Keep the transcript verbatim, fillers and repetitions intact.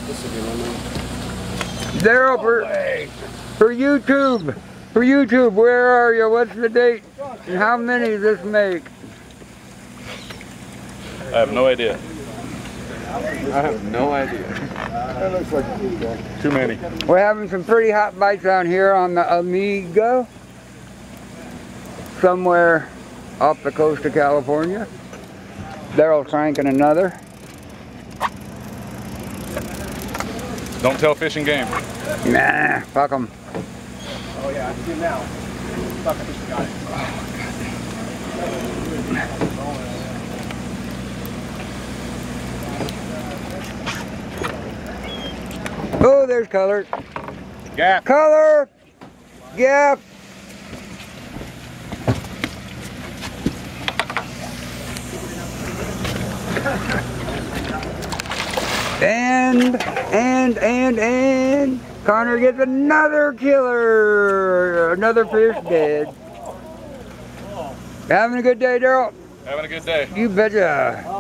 Darrell, for, for YouTube, for YouTube, where are you? What's the date? And how many does this make? I have no idea. I have no idea. That looks like too many. We're having some pretty hot bites down here on the Amigo, somewhere off the coast of California. Darrell's cranking another. Don't tell Fish and Game. Nah, fuck them. Oh yeah, I see him now. Fuck, I just got it. Oh, there's color. Gap. Color. Gap. And, and, and, and, Connor gets another killer. Another fish dead. Having a good day, Darrell? Having a good day. You betcha.